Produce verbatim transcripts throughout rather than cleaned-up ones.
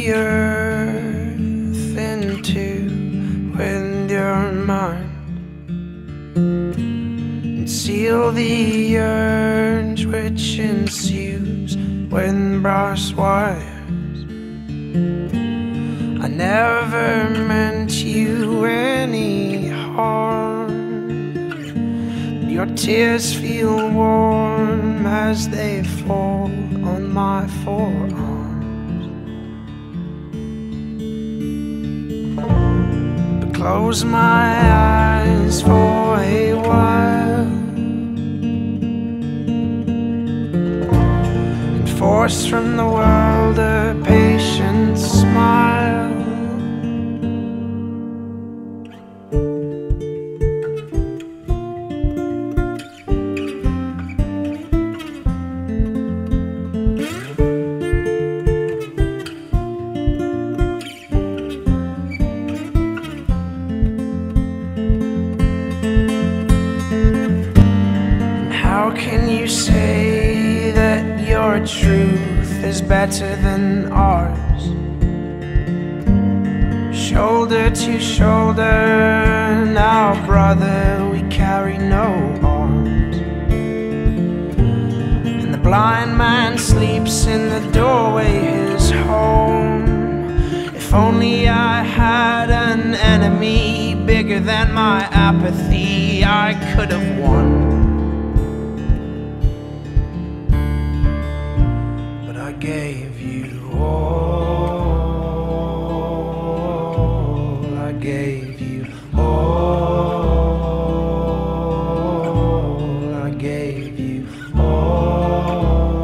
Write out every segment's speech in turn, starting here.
the earth into with your mind, and seal the urge which ensues with brass wires. I never meant you any harm. Your tears feel warm as they fall on my forearms. But close my eyes for a while and force from the world a patient smile. How can you say that your truth is better than ours? Shoulder to shoulder, now brother, we carry no arms. And the blind man sleeps in the doorway, his home. If only I had an enemy bigger than my apathy, I could have won. I gave you all, I gave you all, I gave you all.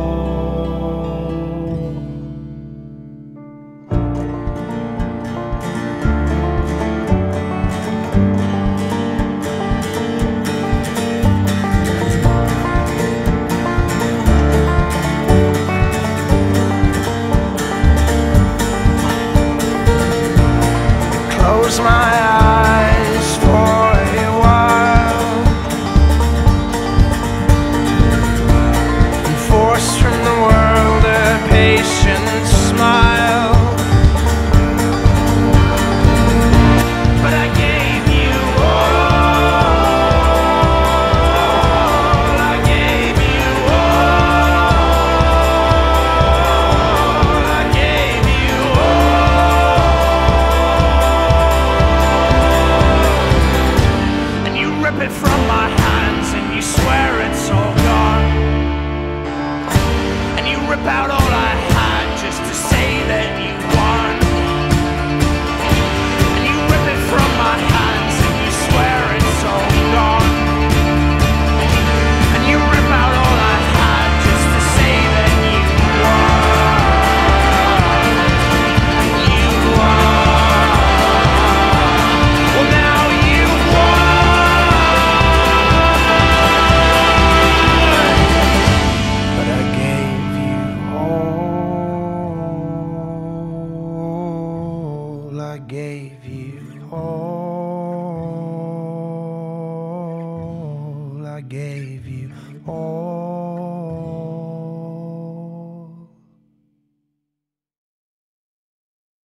Close my eyes for a while and force from the world a patient smile. But I gave you all, I gave you all, I gave you all. Rip it from my hands and you swear it's all gone, and you rip out all I had just to say that you won. And you rip it from my hands and you swear it's all gone, and you rip out all I had just to say that you won. You won. Well, now you won. I gave you all, I gave you all.